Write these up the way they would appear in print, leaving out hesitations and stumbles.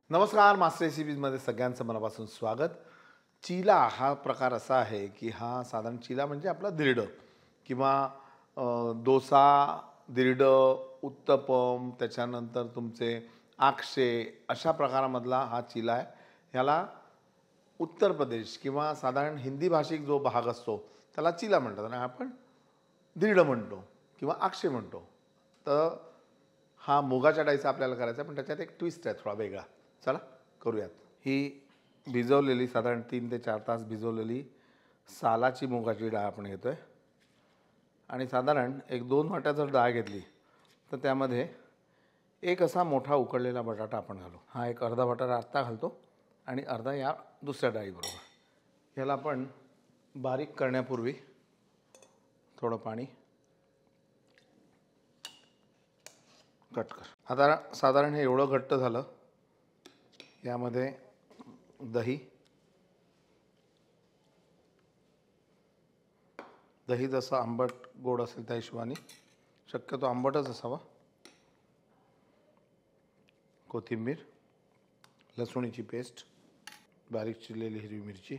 नमस्कार, मास्टर रेसिपीजमध्ये सगळ्यांचं मनापासून स्वागत. चिला हा प्रकार असा आहे की हा साधारण चिला म्हणजे आपला धिरडं किंवा डोसा, धिरडं, उत्तपम, त्याच्यानंतर तुमचे आक्षे अशा प्रकारामधला हा चिला आहे. ह्याला उत्तर प्रदेश किंवा साधारण हिंदी भाषिक जो भाग असतो त्याला चिला म्हणतात आणि आपण धिरडं म्हणतो किंवा आक्षे म्हणतो. तर हा मुगाच्या डाळीचा आपल्याला करायचा आहे, पण त्याच्यात एक ट्विस्ट आहे थोडा वेगळा. चला करूयात. ही भिजवलेली साधारण 3 ते 4 तास भिजवलेली सालाची मुगाची डाळ आपण घेतो आहे आणि साधारण 1-2 वाट्या जर डाळ घेतली तर त्यामध्ये एक असा मोठा उकडलेला बटाटा आपण घालू. हा एक अर्धा बटाटा आत्ता घालतो आणि अर्धा या दुसऱ्या डाळीबरोबर. याला आपण बारीक करण्यापूर्वी थोडं पाणी कट कर. आता साधारण हे एवढं घट्ट झालं. यामध्ये दही जसं आंबट गोड असेल त्या हिशोबाने, शक्यतो आंबटच असावा. कोथिंबीर, लसूणीची पेस्ट, बारीक चिरलेली हिरवी मिरची,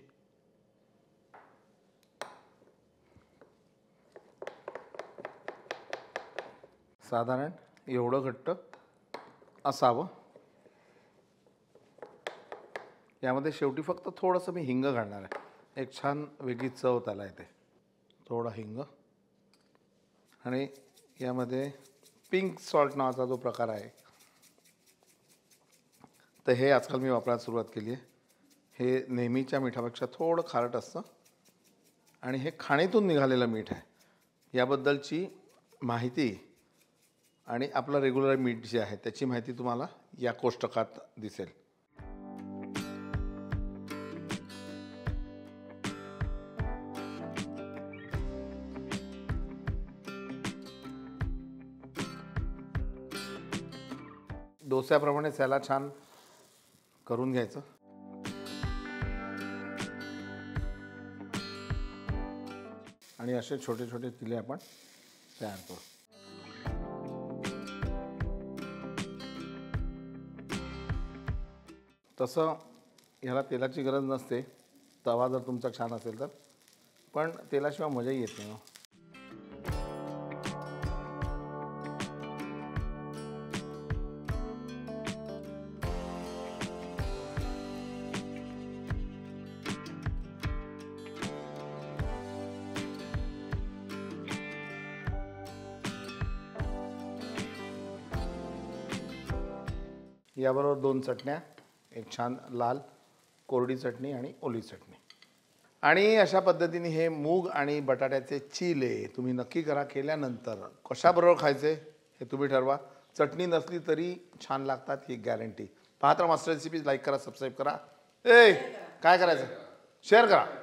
साधारण एवढं घट्ट असावं. यामध्ये शेवटी फक्त थोडंसं मी हिंग घालणार आहे. एक छान वेगळी चव त्याला येते. थोडा हिंग आणि यामध्ये पिंक सॉल्ट नावाचा जो प्रकार आहे तर हे आजकाल मी वापरायला सुरुवात केली आहे. हे नेहमीच्या मिठापेक्षा थोडं खारट असतं आणि हे खाणीतून निघालेलं मीठ आहे. याबद्दलची माहिती आणि आपलं रेग्युलर मीठ जे आहे त्याची माहिती तुम्हाला या कोष्टकात दिसेल. डोस्याप्रमाणेच याला छान करून घ्यायचं. आणि असे छोटे छोटे चिले आपण तयार करू. तसं ह्याला तेलाची गरज नसते, तवा जर तुमचा छान असेल तर, पण तेलाशिवाय मजाही येत नाही. याबरोबर 2 चटण्या, एक छान लाल कोरडी चटणी आणि ओली चटणी. आणि अशा पद्धतीने हे मूग आणि बटाट्याचे चिले तुम्ही नक्की करा. केल्यानंतर कशाबरोबर खायचे हे तुम्ही ठरवा. चटणी नसली तरी छान लागतात, ही गॅरंटी. पाहत राहा मास्टर रेसिपीज. लाईक करा, सबस्क्राईब करा. काय करायचं, शेअर करा.